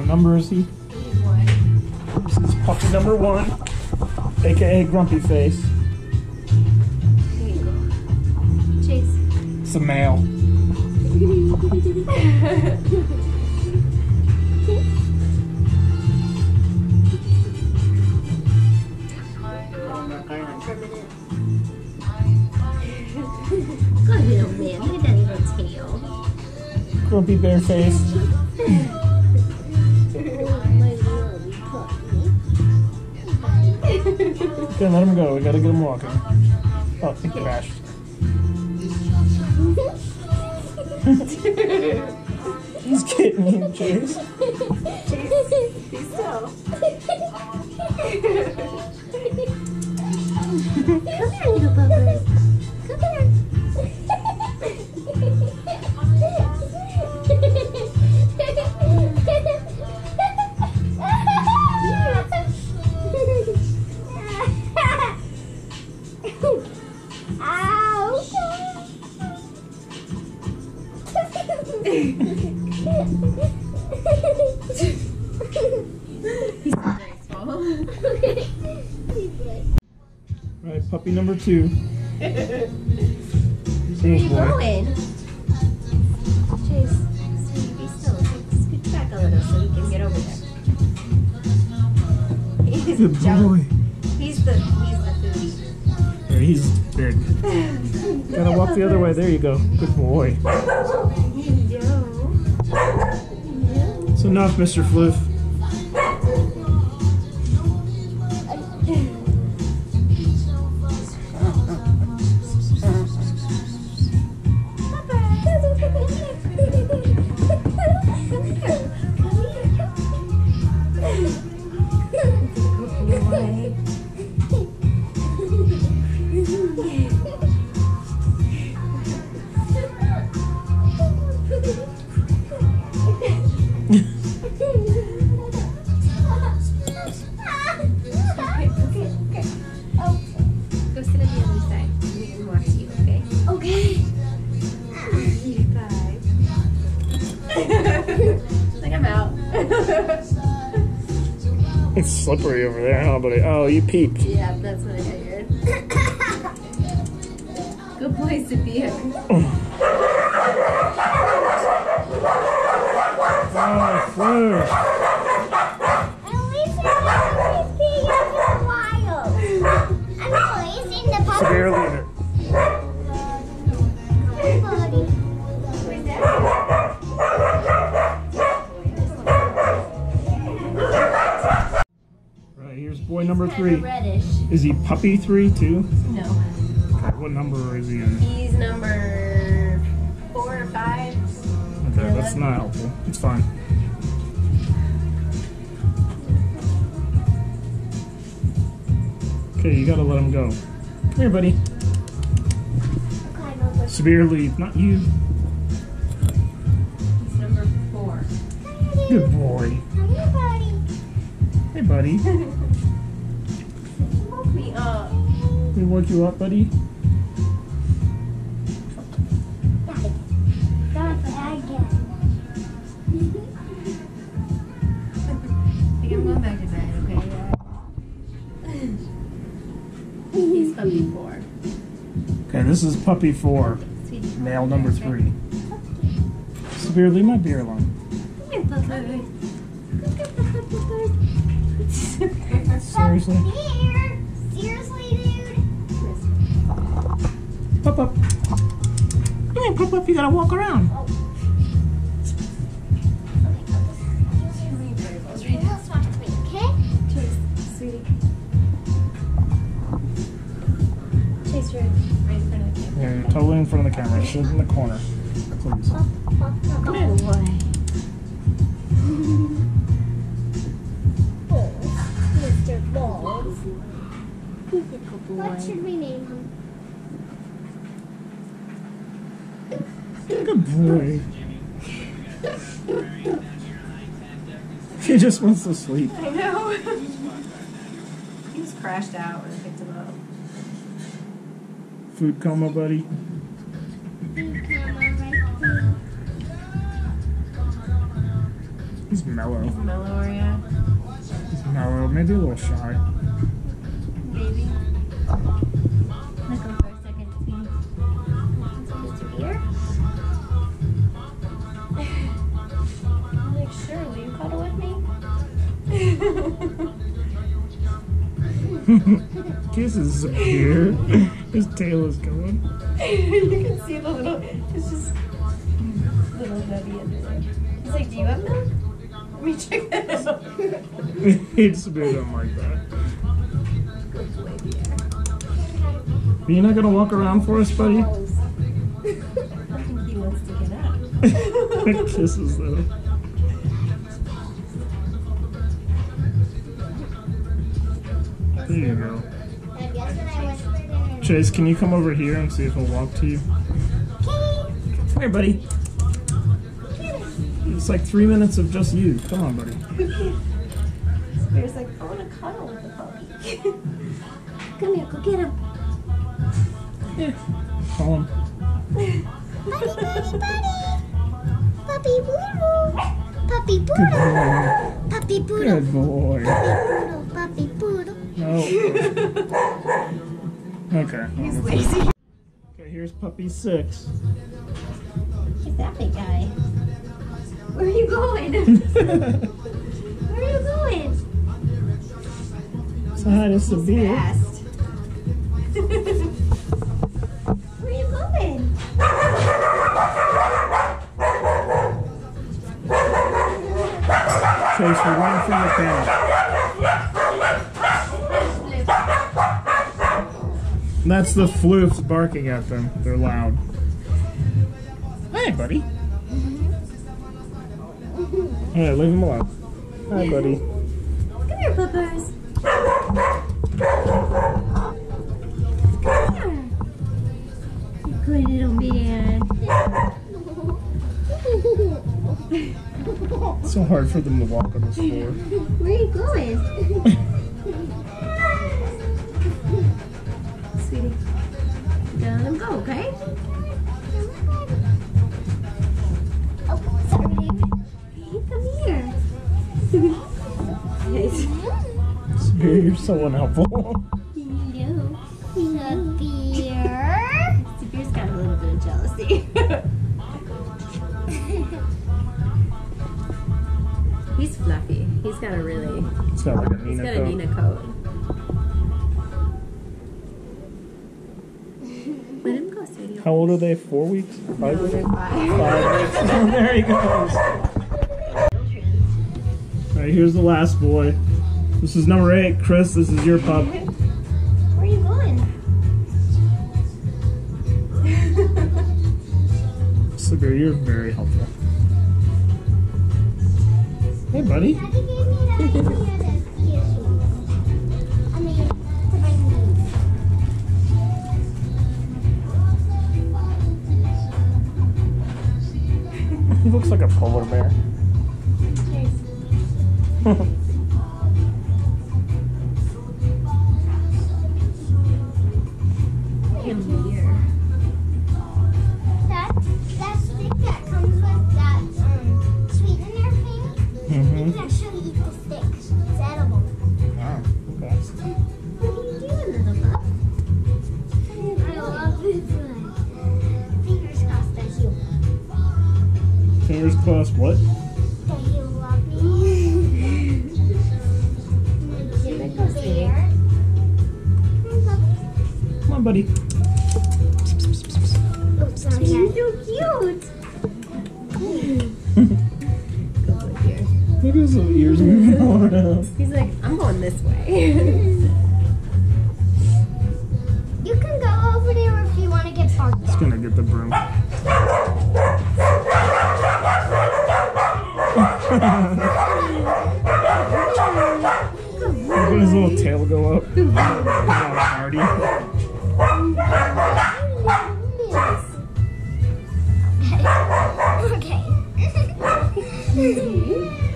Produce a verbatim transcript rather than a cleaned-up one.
number is he? One. This is puppy number one, aka Grumpy Face. There you go. Chase. It's a male. Good little man. Look at that little tail. Grumpy Bear Face. Okay, let him go. We gotta get him walking. Oh, he crashed. He's getting him, Chase. Chase, be still. Come here, little bubba. Come here. Right, puppy number two. Where are you going? Chase, sweetie, be still. Scoot back a little so we can get over there. He's Good boy. He's the he's the foodie. Yeah, he's big. Gotta walk the other way. There you go. Good boy. It's enough, Mister Floof. It's slippery over there, huh, buddy? Oh, you peeped. Yeah, that's what I figured. Good place to be here. Oh, Floof. At least it's peeing after a while. I'm always in the puppy. Severe leader. Right, here's boy number three. Reddish. Is he puppy three too? No. God, what number is he in? He's number four or five. Okay, that's not helpful. It's fine. Okay, you gotta let him go. Come here, buddy. Severe lead, not you. He's number four. Good boy. Hi, buddy. Hey, buddy. Woke me up. We woke you up, buddy? Daddy. Don't forget again. I think I'm going back to bed, okay? He's puppy four. Okay, this is puppy four. Sweetie. Male number three. Severe, leave my beer alone. Seriously? Here. Seriously, dude? Pop up. Come here, pop up. You gotta walk around. Oh. Okay, just, just watch me, okay? Chase, sweetie. Chase, right, right in front of the camera. Yeah, you're totally in front of the camera. Sit in the corner, please. Come here. Boy. Oh, Mister Balls. He's a good boy. What should we name him? Good boy. He just wants to sleep. I know. He was crashed out when I picked him up. Food coma, buddy. He's mellow. He's mellow, yeah. He's mellow, maybe a little shy. Maybe. Let go for a second. See. It's here. I'm like, sure, will you cuddle with me? Kisses some here. His tail is going. You can see the little, it's just little nubby under there. He's like, do you have milk? Let me check that out. It's a bit don't like that. Good boy, Pierre. Are you not gonna walk around for us, buddy? I think he wants to get up. Kisses though. There you go. Dad, guess what I whispered in her Chase, can you come over here and see if he'll walk to you? Come here, buddy. It's like three minutes of just you. Come on, buddy. Spear's like, I want to cuddle with the puppy. Come here, go get him. Yeah. Call him. Buddy, buddy, buddy. Puppy poodle. Puppy Good poodle. boy. Puppy poodle. Good boy. Puppy poodle. No. Okay. He's lazy. Okay, here's puppy six. Who's that big guy? Where are you going? Where are you going? Say hi to Sabir. Fast. Where are you going? Chase, we're running from the camera. That's the floofs barking at them. They're loud. Hi, buddy. Alright, leave him alone. Hi, buddy. Come here, puppers. Come here. You good little man. It's so hard for them to walk on this floor. Where are you going? Sweetie. You gotta let him go, okay? Oh, sorry, baby. Hey, come here. Yes. Sabir, you're so unhelpful. Hello. Sabir. Sabir's got a little bit of jealousy. He's fluffy. He's got a really, It's got like a he's Nina got a coat. Nina coat. Let him go, sweetie. How old are they? Four weeks? Five No, weeks? they're five. Five weeks. Oh, there he goes. Alright, here's the last boy. This is number eight. Chris, this is your pup. Where are you going? Sabir, you're very helpful. Hey, buddy. Daddy gave me that idea to kiss you. I mean, to my knees. He looks like a polar bear. Come here. That, that stick that comes with that um, sweetener thing, you Mm-hmm. can actually eat the stick. It's edible. Wow. Okay. What are you doing, little pup? I love this one. Fingers crossed that he'll, Fingers crossed. What? that he'll love me. Here it goes, sweetie. There. Come on, buddy. Oops, sorry. You're so cute. Go look here. Look at his little ears moving all around. He's like, I'm going this way. You can go over there if you want to get barked He's at. gonna get the broom. Look at his little tail go up. He's all hardy. Okay.